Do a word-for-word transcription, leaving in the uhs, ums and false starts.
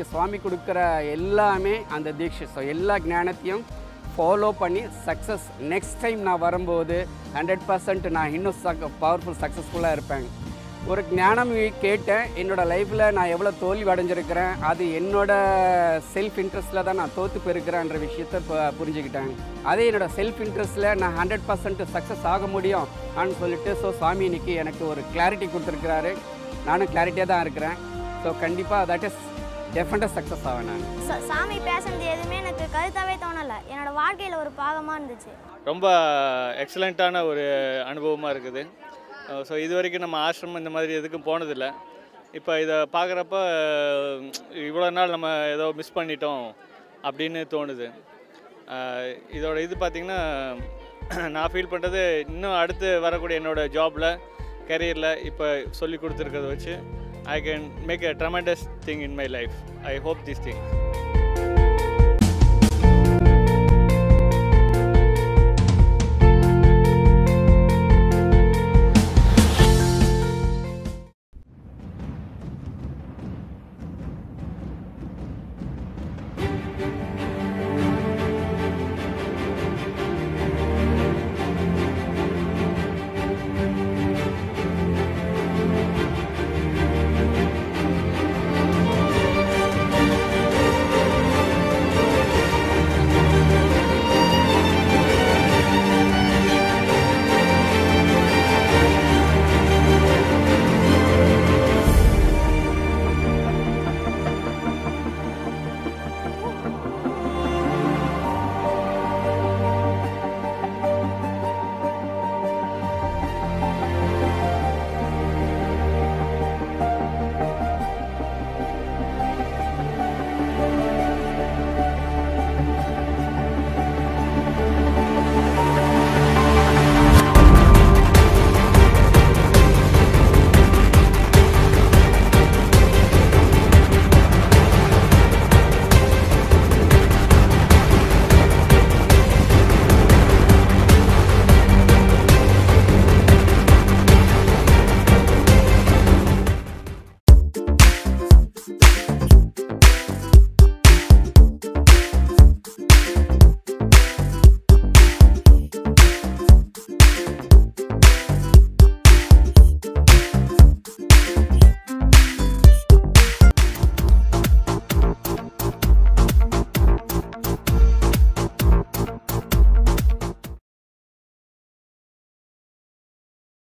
எனக்கு சுவாமி கொடுக்குற எல்லாமே அந்த தீட்சை. ஸோ எல்லா ஞானத்தையும் ஃபாலோ பண்ணி சக்ஸஸ் நெக்ஸ்ட் டைம் நான் வரும்போது ஹண்ட்ரட் பர்சன்ட் நான் இன்னும் சக் பவர்ஃபுல் சக்ஸஸ்ஃபுல்லாக இருப்பேன். ஒரு ஞானம் கேட்டேன். என்னோடய லைஃப்பில் நான் எவ்வளோ தோல்வி அடைஞ்சிருக்கிறேன், அது என்னோடய செல்ஃப் இன்ட்ரெஸ்ட்டில் தான் நான் தோற்று போயிருக்கிறேன்ற விஷயத்தை இப்போ புரிஞ்சுக்கிட்டேன். அதே என்னோடய செல்ஃப் இன்ட்ரெஸ்ட்டில் நான் ஹண்ட்ரட் பர்சன்ட் சக்ஸஸ் ஆக முடியும் அப்படின்னு சொல்லிட்டு ஸோ சுவாமி இன்னைக்கு எனக்கு ஒரு கிளாரிட்டி கொடுத்துருக்கிறாரு. நானும் கிளாரிட்டியாக தான் இருக்கிறேன். ஸோ கண்டிப்பாக தட் இஸ் டெஃபினட்டாக சக்ஸஸ் ஆவேன். நான் சாமி பேசுறது எதுவுமே எனக்கு கருத்தாவே தோணலை, என்னோடய வாழ்க்கையில் ஒரு பாகமாக இருந்துச்சு. ரொம்ப எக்ஸலண்ட்டான ஒரு அனுபவமாக இருக்குது. ஸோ இது வரைக்கும் நம்ம ஆசிரமம் இந்த மாதிரி எதுக்கும் போனதில்லை. இப்போ இதை பார்க்குறப்ப இவ்வளோ நாள் நம்ம ஏதோ மிஸ் பண்ணிட்டோம் அப்படின்னு தோணுது. இதோட இது பார்த்திங்கன்னா நான் ஃபீல் பண்ணுறது இன்னும் அடுத்து வரக்கூடிய என்னோடய ஜாபில் கரியரில் இப்போ சொல்லி கொடுத்துருக்கிறத வச்சு I can make a tremendous thing in my life. I hope these things.